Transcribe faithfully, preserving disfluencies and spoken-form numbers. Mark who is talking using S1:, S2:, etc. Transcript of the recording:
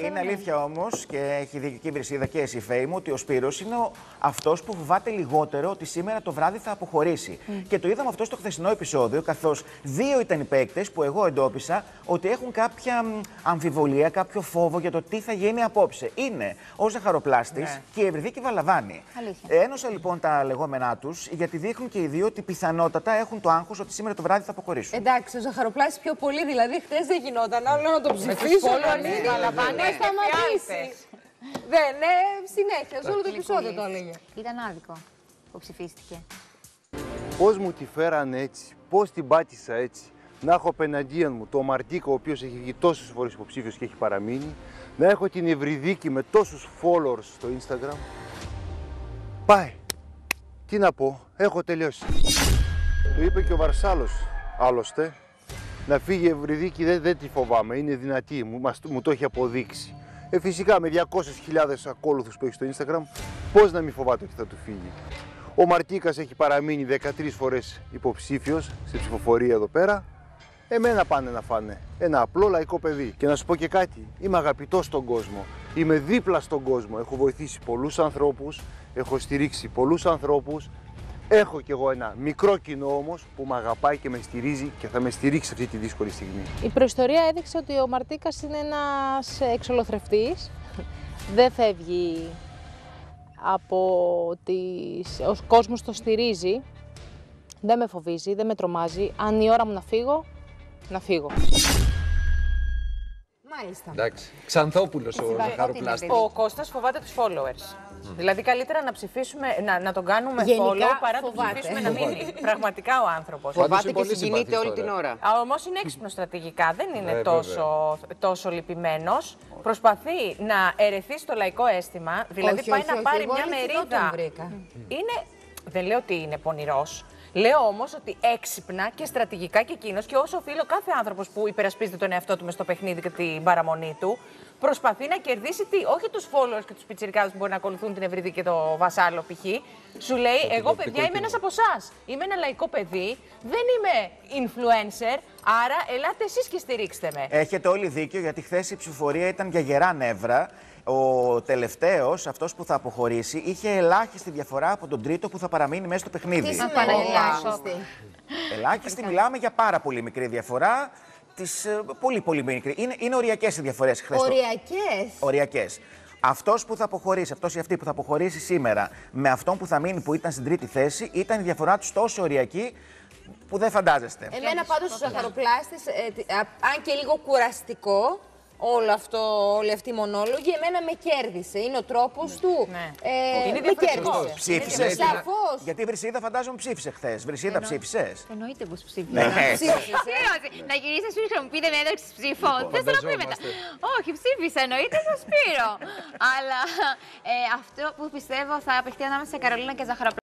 S1: Είναι αλήθεια όμως, και έχει δίκιο και η Βρυσίδα και εσύ, Φέη μου, ότι ο Σπύρος είναι αυτός που φοβάται λιγότερο ότι σήμερα το βράδυ θα αποχωρήσει. Mm. Και το είδαμε αυτό στο χθεσινό επεισόδιο, καθώς δύο ήταν οι παίκτες που εγώ εντόπισα ότι έχουν κάποια αμφιβολία, κάποιο φόβο για το τι θα γίνει απόψε. Είναι ο Ζαχαροπλάστης ναι. και η Ευρυδίκη Βαλαβάνη. Αλήθεια. Ένωσα λοιπόν τα λεγόμενά τους, γιατί δείχνουν και οι δύο ότι πιθανότατα έχουν το άγχος ότι σήμερα το βράδυ θα αποχωρήσουν.
S2: Εντάξει, ο Ζαχαροπλάστης πιο πολύ, δηλαδή χθες δεν γινόταν άλλο να το ψηφίσω. Βαλαβάνη, να σταματήσει. Δεν, ναι, συνέχεια, σε όλο το επεισόδιο το έλεγε.
S3: Ήταν άδικο που ψηφίστηκε.
S4: Πώς μου τη φέρανε έτσι, πώς την πάτησα έτσι. Να έχω απέναντίον μου το Μαρτίκα, ο οποίος έχει βγει τόσες φορές υποψήφιος και έχει παραμείνει. Να έχω την Ευρυδίκη με τόσους followers στο Instagram. Πάει. Τι να πω, έχω τελειώσει. Το είπε και ο Βαρσάλος, άλλωστε. Να φύγει η Ευρυδίκη δεν, δεν τη φοβάμαι, είναι δυνατή, μου, μας, μου το έχει αποδείξει. Ε, φυσικά με διακόσιες χιλιάδες ακόλουθους που έχει στο Instagram, πώς να μην φοβάται ότι θα του φύγει. Ο Μαρτίκας έχει παραμείνει δεκατρείς φορές υποψήφιος στη ψηφοφορία εδώ πέρα. Εμένα πάνε να φάνε. Ένα απλό λαϊκό παιδί. Και να σου πω και κάτι, είμαι αγαπητός στον κόσμο. Είμαι δίπλα στον κόσμο. Έχω βοηθήσει πολλούς ανθρώπους, έχω στηρίξει πολλούς ανθρώπους. Έχω κι εγώ ένα μικρό κοινό όμως που με αγαπάει και με στηρίζει και θα με στηρίξει αυτή τη δύσκολη στιγμή.
S5: Η προϊστορία έδειξε ότι ο Μαρτίκας είναι ένας εξολοθρευτής. Δεν φεύγει από τις... Ο κόσμος το στηρίζει. Δεν με φοβίζει, δεν με τρομάζει. Αν η ώρα μου να φύγω, να φύγω.
S2: Μάλιστα.
S6: Εντάξει. Ξανθόπουλος ο Ζαχαροπλάστης.
S7: Ο Κώστας φοβάται τους followers. Mm. Δηλαδή καλύτερα να ψηφίσουμε, να, να τον κάνουμε
S2: γενικά,
S7: follow παρά να τον
S2: φοβάται.
S7: ψηφίσουμε να μείνει. Πραγματικά ο άνθρωπος.
S8: Φοβάται και συγκινείται όλη την ώρα.
S7: Όμως είναι έξυπνο στρατηγικά, δεν είναι ε, τόσο, τόσο λυπημένος. Προσπαθεί να ερεθεί στο λαϊκό αίσθημα, δηλαδή όχι, πάει όχι, να όχι, πάρει όχι, μια μερίδα. Είναι, δεν λέω ότι είναι πονηρός. Λέω όμως ότι έξυπνα και στρατηγικά και εκείνος, και όσο οφείλω κάθε άνθρωπος που υπερασπίζεται τον εαυτό του μες στο παιχνίδι και την παραμονή του, προσπαθεί να κερδίσει τι, όχι τους followers και τους πιτσιρικάδες που μπορεί να ακολουθούν την Ευρύδη και το Βασάλο π.χ. Σου λέει, το εγώ παιδιά είμαι ένας από εσάς. Είμαι ένα λαϊκό παιδί, δεν είμαι influencer, άρα ελάτε εσείς και στηρίξτε με.
S1: Έχετε όλοι δίκιο, γιατί χθες η ψηφοφορία ήταν για γερά νεύρα. Ο τελευταίος, αυτός που θα αποχωρήσει, είχε ελάχιστη διαφορά από τον τρίτο που θα παραμείνει μέσα στο παιχνίδι.
S2: Τι σημαίνει ελάχιστη?
S1: Ελάχιστη, μιλάμε για πάρα πολύ μικρή διαφορά. Τις, πολύ πολύ μικρή. Είναι, είναι οριακές οι διαφορές χθες.
S2: Οριακές.
S1: Οριακές. Αυτός που θα αποχωρήσει, αυτός ή αυτή που θα αποχωρήσει σήμερα με αυτόν που θα μείνει που ήταν στην τρίτη θέση, ήταν η διαφορά τους τόσο οριακή που δεν φαντάζεστε.
S2: Εμένα πάντως ο Ζαχαροπλάστης, ε, αν και λίγο κουραστικό, όλο αυτό, όλη αυτή η μονόλογη, εμένα με κέρδισε. Είναι ο τρόπος του. Ναι. Ε,
S7: είναι
S2: με κέρδισε.
S1: Ψήφισε.
S2: Σαφώς.
S1: Γιατί η Βρυσίδα φαντάζομαι ψήφισε χθες. Βρυσίδα, Εννο... ψήφισες?
S3: Εννοείται πως ψήφισα.
S1: Ναι.
S3: Να γυρίσει στο Σπύρο, μου πείτε με ένταξη ψήφων. Δεν θα πει μετά. Όχι, ψήφισα, εννοείται στο Σπύρο. Αλλά αυτό που πιστεύω θα απεχτεί ανάμεσα σε Καρολίνα και Ζαχαροπλάστη.